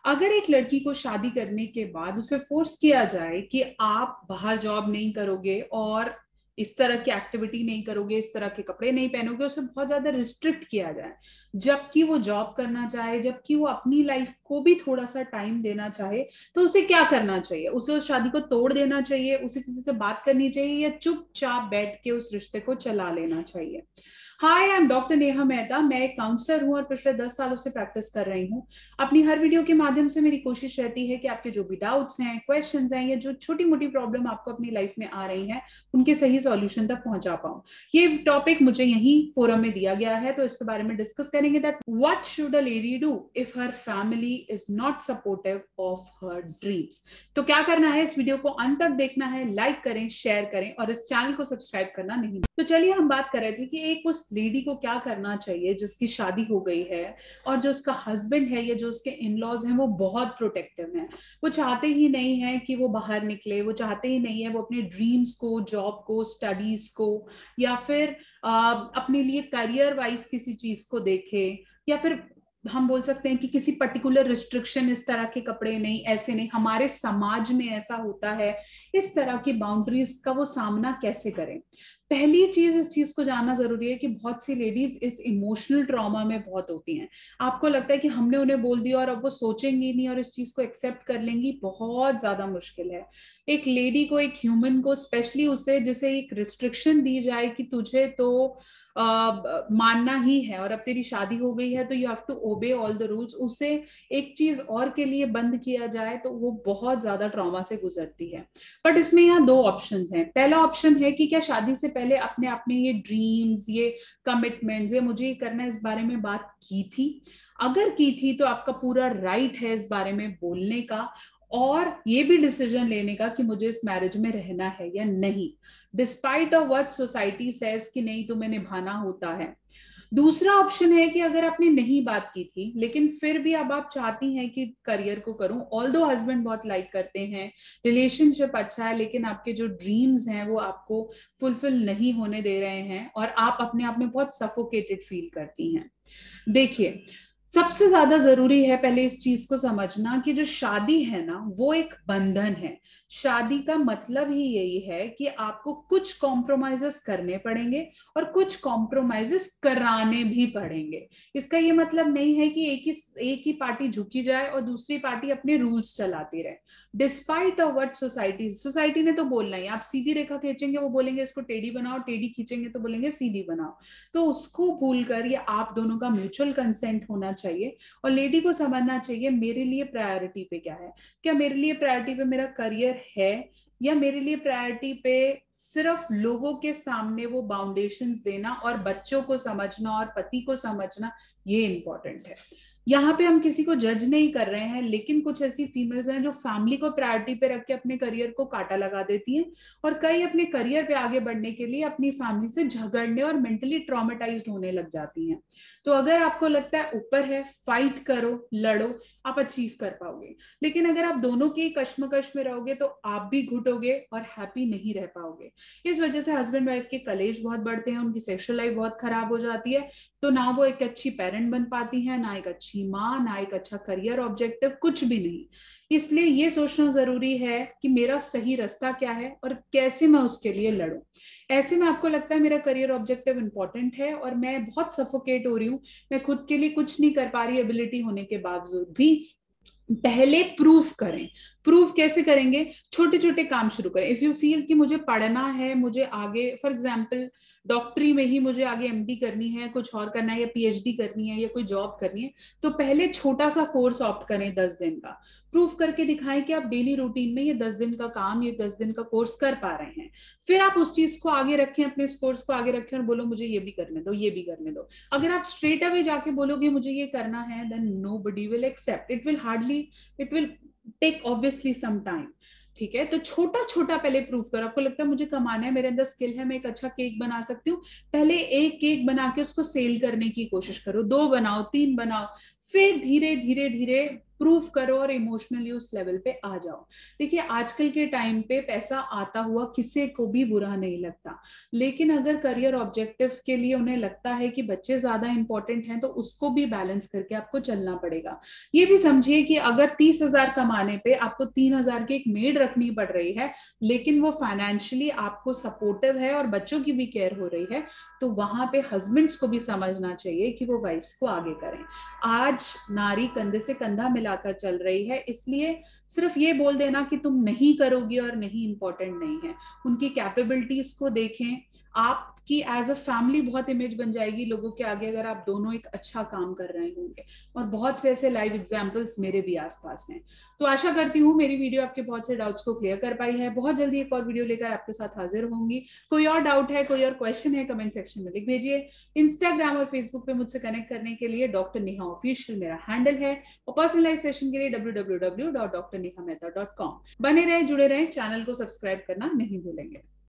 अगर एक लड़की को शादी करने के बाद उसे फोर्स किया जाए कि आप बाहर जॉब नहीं करोगे और इस तरह की एक्टिविटी नहीं करोगे, इस तरह के कपड़े नहीं पहनोगे, उसे बहुत ज्यादा रिस्ट्रिक्ट किया जाए, जबकि वो जॉब करना चाहे, जबकि वो अपनी लाइफ को भी थोड़ा सा टाइम देना चाहे, तो उसे क्या करना चाहिए? उसे उस शादी को तोड़ देना चाहिए, उसे किसी से बात करनी चाहिए, या चुपचाप बैठ के उस रिश्ते को चला लेना चाहिए? Hi, I am doctor Neha Mehta. मैं एक काउंसलर हूँ और पिछले 10 सालों से प्रैक्टिस कर रही हूँ। अपनी हर वीडियो के माध्यम से मेरी कोशिश रहती है कि आपके जो भी डाउट्स हैं, क्वेश्चंस हैं, या जो छोटी मोटी प्रॉब्लम आपको अपनी लाइफ में आ रही हैं, उनके सही सॉल्यूशन तक पहुंचा पाऊं। ये टॉपिक मुझे यही फोरम में दिया गया है, तो इसके बारे में डिस्कस करेंगे that what should a lady do if her family is not supportive of her dreams. तो क्या करना है, इस वीडियो को अंत तक देखना है, लाइक करें, शेयर करें और इस चैनल को सब्सक्राइब करना नहीं। तो चलिए हम बात कर रहे थे कि एक उस लेडी को क्या करना चाहिए जिसकी शादी हो गई है और जो उसका हस्बैंड है या जो उसके इन लॉज हैं वो बहुत प्रोटेक्टिव हैं। वो चाहते ही नहीं है कि वो बाहर निकले, वो चाहते ही नहीं है वो अपने ड्रीम्स को, जॉब को, स्टडीज को, या फिर अपने लिए करियर वाइज किसी चीज को देखे, या फिर हम बोल सकते हैं कि किसी पर्टिकुलर रिस्ट्रिक्शन, इस तरह के कपड़े नहीं, ऐसे नहीं, हमारे समाज में ऐसा होता है, इस तरह की बाउंड्रीज का वो सामना कैसे करें। पहली चीज, इस चीज को जानना जरूरी है कि बहुत सी लेडीज इस इमोशनल ट्रॉमा में बहुत होती हैं। आपको लगता है कि हमने उन्हें बोल दिया और अब वो सोचेंगी नहीं और इस चीज को एक्सेप्ट कर लेंगी, बहुत ज्यादा मुश्किल है। एक लेडी को, एक ह्यूमन को, स्पेशली उसे जिसे एक रिस्ट्रिक्शन दी जाए कि तुझे तो मानना ही है और अब तेरी शादी हो गई है तो you have to obey all the rules, उसे एक चीज और के लिए बंद किया जाए, तो वो बहुत ज्यादा ट्रॉमा से गुजरती है। बट इसमें यहाँ दो ऑप्शंस हैं। पहला ऑप्शन है कि क्या शादी से पहले अपने अपने ये ड्रीम्स, ये कमिटमेंट्स, ये मुझे ये करना है, इस बारे में बात की थी? अगर की थी तो आपका पूरा राइट है इस बारे में बोलने का और ये भी डिसीजन लेने का कि मुझे इस मैरिज में रहना है या नहीं, despite of what society says कि नहीं तुम्हें निभाना होता है। दूसरा ऑप्शन है कि अगर आपने नहीं बात की थी लेकिन फिर भी अब आप चाहती हैं कि करियर को करूं, ऑल्दो हस्बैंड बहुत लाइक करते हैं, रिलेशनशिप अच्छा है, लेकिन आपके जो ड्रीम्स हैं वो आपको फुलफिल नहीं होने दे रहे हैं और आप अपने आप में बहुत सफोकेटेड फील करती हैं। देखिए, सबसे ज्यादा जरूरी है पहले इस चीज को समझना कि जो शादी है ना, वो एक बंधन है। शादी का मतलब ही यही है कि आपको कुछ कॉम्प्रोमाइजेस करने पड़ेंगे और कुछ कॉम्प्रोमाइजेस कराने भी पड़ेंगे। इसका ये मतलब नहीं है कि एक ही पार्टी झुकी जाए और दूसरी पार्टी अपने रूल्स चलाती रहे, डिस्पाइट ऑफ व्हाट सोसाइटी ने तो बोलना ही। आप सीधी रेखा खींचेंगे, वो बोलेंगे इसको टेढ़ी बनाओ, टेढ़ी खींचेंगे तो बोलेंगे सीधी बनाओ। तो उसको भूलकर ये आप दोनों का म्यूचुअल कंसेंट होना चाहिए और लेडी को समझना चाहिए मेरे लिए प्रायोरिटी पे क्या है। क्या मेरे लिए प्रायोरिटी पे मेरा करियर है, या मेरे लिए प्रायोरिटी पे सिर्फ लोगों के सामने वो बाउंडेशंस देना और बच्चों को समझना और पति को समझना, ये इंपॉर्टेंट है। यहाँ पे हम किसी को जज नहीं कर रहे हैं, लेकिन कुछ ऐसी फीमेल्स हैं जो फैमिली को प्रायोरिटी पे रख के अपने करियर को काटा लगा देती हैं और कई अपने करियर पे आगे बढ़ने के लिए अपनी फैमिली से झगड़ने और मेंटली ट्रॉमेटाइज्ड होने लग जाती हैं। तो अगर आपको लगता है ऊपर है, फाइट करो, लड़ो, आप अचीव कर पाओगे। लेकिन अगर आप दोनों की कश्मकश में रहोगे तो आप भी घुटोगे और हैप्पी नहीं रह पाओगे। इस वजह से हस्बैंड वाइफ के कलेश बहुत बढ़ते हैं, उनकी सेक्सुअल लाइफ बहुत खराब हो जाती है। तो ना वो एक अच्छी पेरेंट बन पाती है, ना एक अच्छी माँ, ना एक अच्छा करियर ऑब्जेक्टिव, कुछ भी नहीं। इसलिए ये सोचना जरूरी है कि मेरा सही रास्ता क्या है और कैसे मैं उसके लिए लड़ूं। ऐसे में आपको लगता है मेरा करियर ऑब्जेक्टिव इंपॉर्टेंट है और मैं बहुत सफोकेट हो रही हूँ, मैं खुद के लिए कुछ नहीं कर पा रही एबिलिटी होने के बावजूद भी, पहले प्रूफ करें। प्रूफ कैसे करेंगे? छोटे छोटे काम शुरू करें। इफ यू फील कि मुझे पढ़ना है, मुझे आगे फॉर एग्जाम्पल डॉक्टरी में ही मुझे आगे एमडी करनी है, कुछ और करना है, या पीएचडी करनी है, या कोई जॉब करनी है, तो पहले छोटा सा कोर्स ऑप्ट करें 10 दिन का। प्रूफ करके दिखाएं कि आप डेली रूटीन में ये 10 दिन का काम, ये 10 दिन का कोर्स कर पा रहे हैं। फिर आप उस चीज को आगे रखें, अपने इस कोर्स को आगे रखें और बोलो मुझे ये भी करने दो, ये भी करने दो। अगर आप स्ट्रेट अवे जाके बोलोगे मुझे ये करना है, then nobody will accept, it will take obviously some time. ठीक है, तो छोटा छोटा पहले प्रूफ करो। आपको लगता है मुझे कमाना है, मेरे अंदर स्किल है, मैं एक अच्छा केक बना सकती हूँ, पहले एक केक बना के उसको सेल करने की कोशिश करो, 2 बनाओ, 3 बनाओ, फिर धीरे धीरे धीरे प्रूव करो और इमोशनली उस लेवल पे आ जाओ। देखिए आजकल के टाइम पे पैसा आता हुआ किसी को भी बुरा नहीं लगता, लेकिन अगर करियर ऑब्जेक्टिव के लिए उन्हें लगता है कि बच्चे ज्यादा इंपॉर्टेंट हैं तो उसको भी बैलेंस करके आपको चलना पड़ेगा। ये भी समझिए कि अगर 30,000 कमाने पे आपको 3,000 की एक मेड रखनी पड़ रही है, लेकिन वो फाइनेंशियली आपको सपोर्टिव है और बच्चों की भी केयर हो रही है, तो वहां पे हस्बैंड्स को भी समझना चाहिए कि वो वाइफ्स को आगे करें। आज नारी कंधे से कंधा मिलाकर चल रही है, इसलिए सिर्फ ये बोल देना कि तुम नहीं करोगी और नहीं इंपॉर्टेंट नहीं है। उनकी कैपेबिलिटीज को देखें। आपकी एज अ फैमिली बहुत इमेज बन जाएगी लोगों के आगे अगर आप दोनों एक अच्छा काम कर रहे होंगे, और बहुत से ऐसे लाइव एग्जाम्पल्स मेरे भी आसपास हैं। तो आशा करती हूँ मेरी वीडियो आपके बहुत से डाउट्स को क्लियर कर पाई है। बहुत जल्दी एक और वीडियो लेकर आपके साथ हाजिर होंगी। कोई और डाउट है, कोई और क्वेश्चन है, कमेंट सेक्शन में लिख भेजिए। इंस्टाग्राम और फेसबुक पे मुझसे कनेक्ट करने के लिए डॉक्टर नेहा ऑफिशियल मेरा हैंडल है, और पर्सनलाइज सेशन के लिए www.drnehamehta.com। बने रहे, जुड़े रहे, चैनल को सब्सक्राइब करना नहीं भूलेंगे।